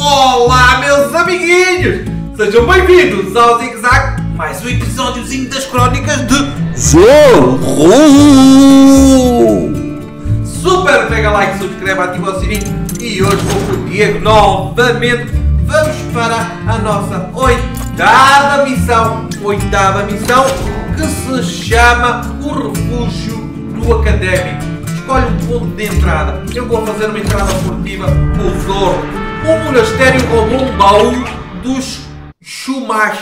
Olá, meus amiguinhos! Sejam bem-vindos ao ZigZag, mais um episódiozinho das Crónicas de Zorro! Super mega like, subscreve, ativa o sininho e hoje vou com o Diego novamente. Vamos para a nossa oitava missão que se chama o Refúgio no Académico. Escolhe um ponto de entrada. Eu vou fazer uma entrada furtiva com o Zorro. O monastério roubou um baú dos Chumash,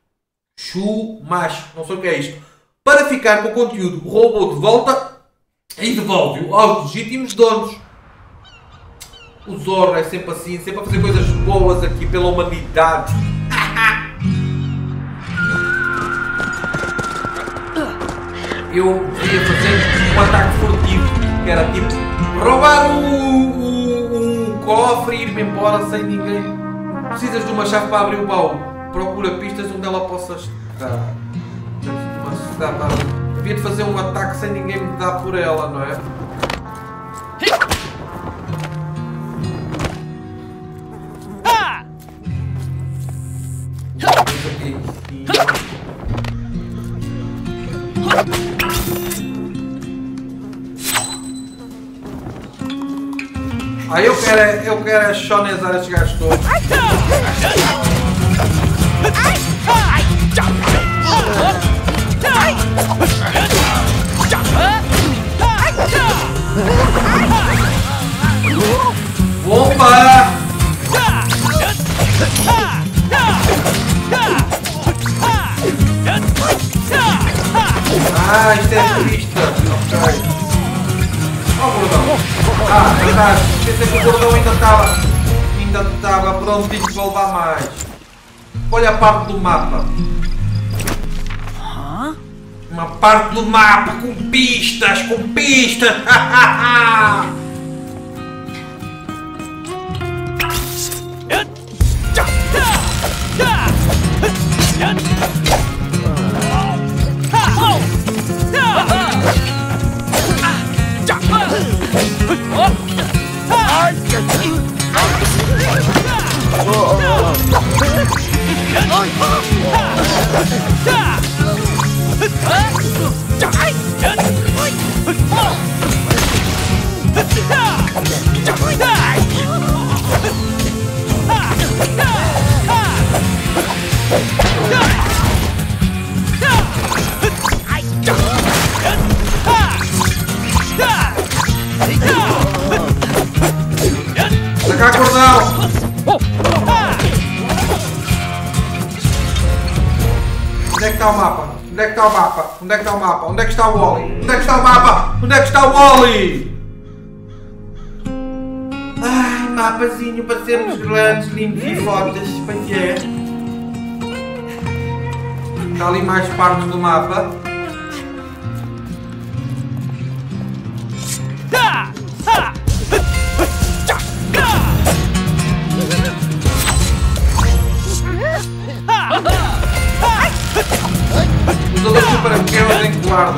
não sei o que é isto. Para ficar com o conteúdo, roubou de volta e devolve-o aos legítimos donos. O Zorro é sempre assim, sempre a fazer coisas boas aqui pela humanidade. Eu queria fazer um ataque furtivo, que era tipo roubar um cofre e ir-me embora sem ninguém. Precisas de uma chave para abrir o baú. Procura pistas onde ela possa estar. Devia de fazer um ataque sem ninguém me dar por ela, não é? Eu quero é chonesar estes gajos todos. Bomba! Ah, isto é pista. Ok. Ó, gordão. Ah, verdade. Pensei que o gordão ainda estava prontinho para levar mais. Olha a parte do mapa. Uma parte do mapa com pistas, Cá, cordão! Onde é que está o mapa? Onde é que está o mapa? Onde é que está o mapa? Onde é que está o Wally? Onde é que está o mapa? Onde é que está o Wally? Ai, mapazinho para sermos grandes, limpos e fortes. Pois é. Está ali mais partes do mapa. Os outros super pequenos em guarda.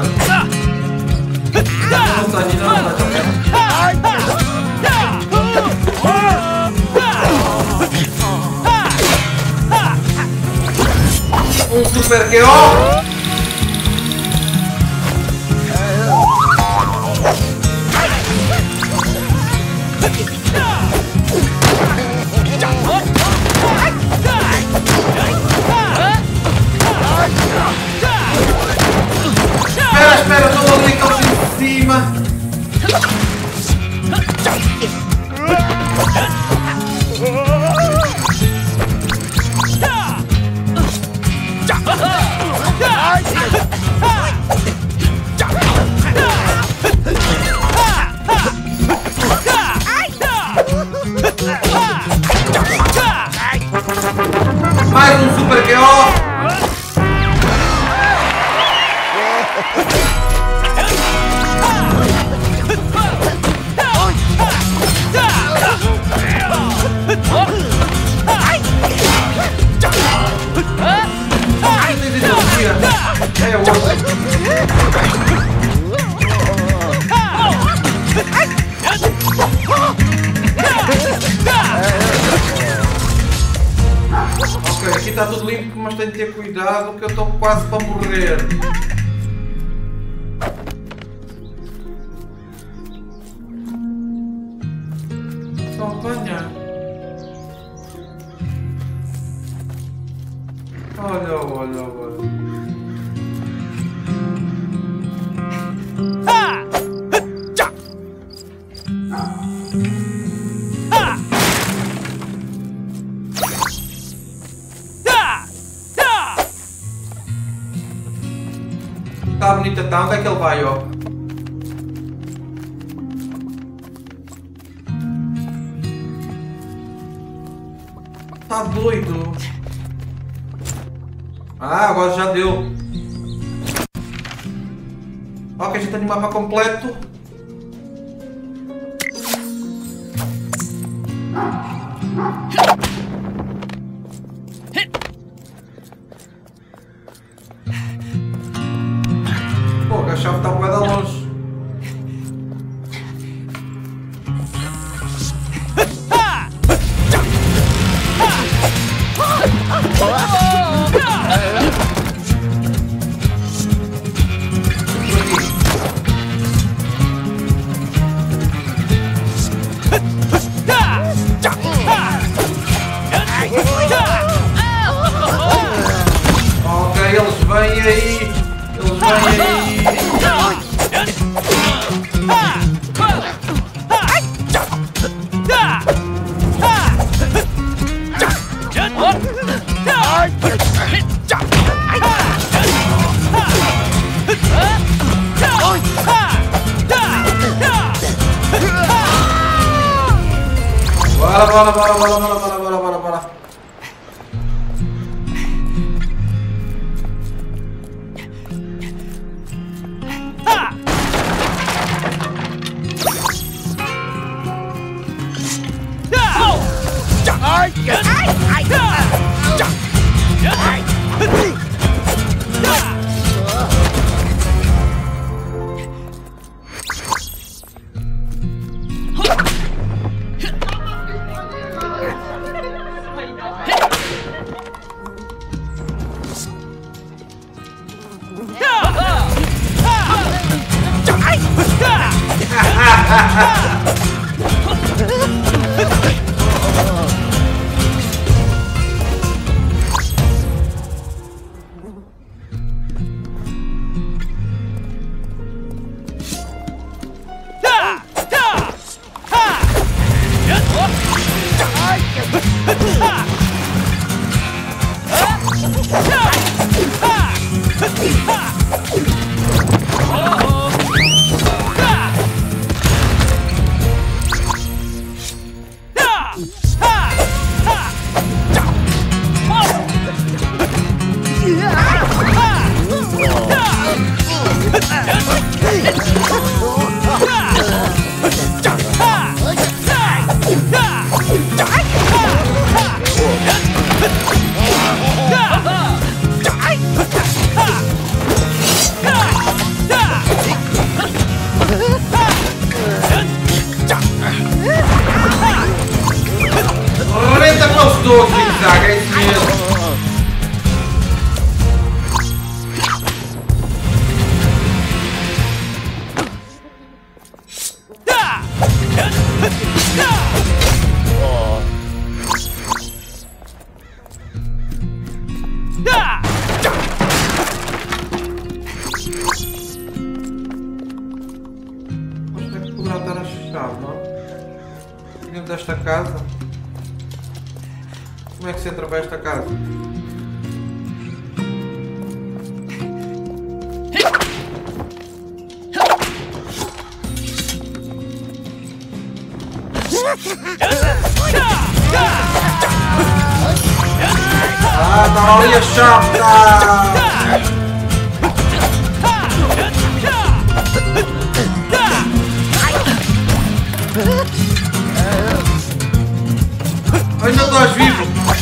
Não um super KO. Espera, estou ali em cima. Mais um super KO. É outro. está tudo limpo, mas tenho que ter cuidado que eu estou quase para morrer. Só apanhar. Olha, olha, olha. Tá bonita, tá? Onde é que ele vai, ó? Tá doido? Ah, agora já deu. Ok, a gente tem o mapa completo. Pô, a chave está um bocado longe. Ok, eles vêm aí. Eles vêm aí. Bora, bora, bora, bora, bora, bora, bora, bora, bora. Renta com os dois, ZigZag, é isso mesmo. Desta casa? Como é que se entra para esta casa? Ah, tá ali a chave, tá! Ainda estás vivo!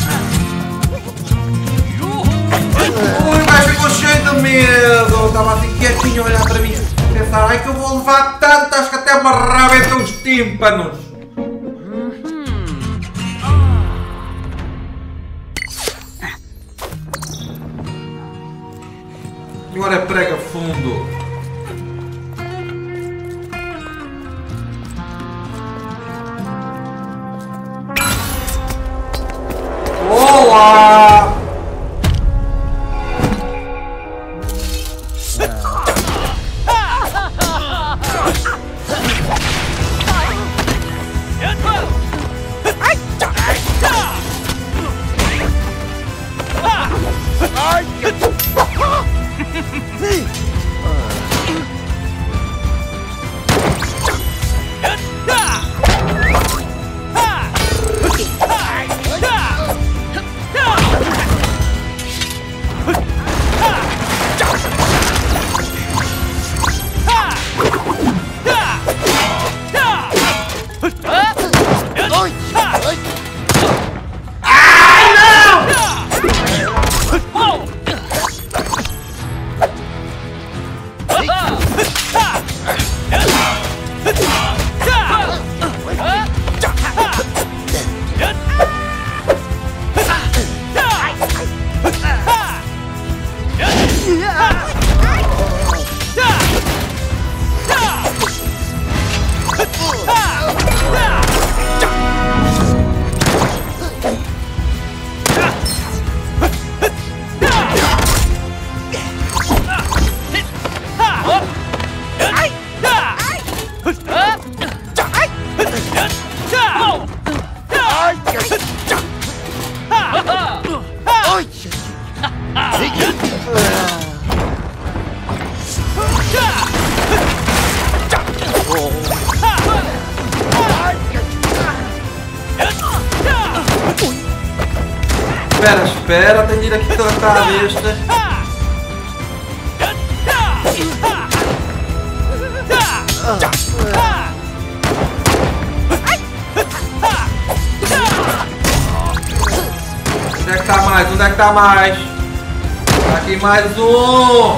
Ui, o gajo ficou cheio de medo! Estava assim quietinho a olhar para mim. Pensar, ai que eu vou levar tanto, acho que até me arrebentam os tímpanos! Agora é prega fundo. Olá! Espera, tem de ir aqui tratar a besta. Onde é que tá mais? Onde é que tá mais? Tá aqui mais um!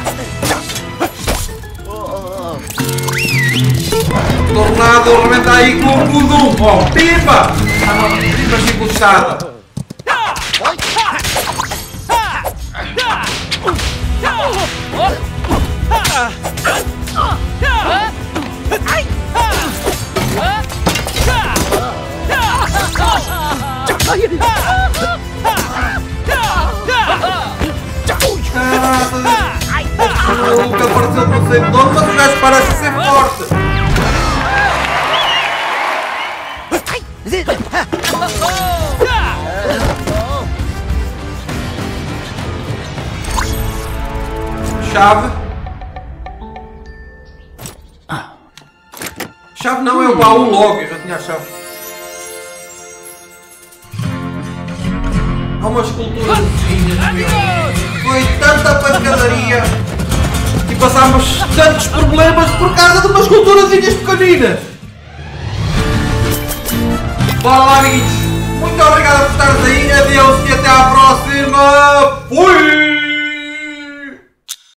Tornado, arrebenta aí com o Gudum! Ó, pipa! A nossa pipa chicotada! O que apareceu não sei de onde, mas o gajo parece ser forte. Chave. Chave não, é o baú logo, eu já tinha a chave. Há uma escultura de foi tanta pancadaria e passámos tantos problemas por causa de umas esculturazinhas pequeninas. Bora lá, amiguinhos. Muito obrigado por estares aí. Adeus e até à próxima. Fui!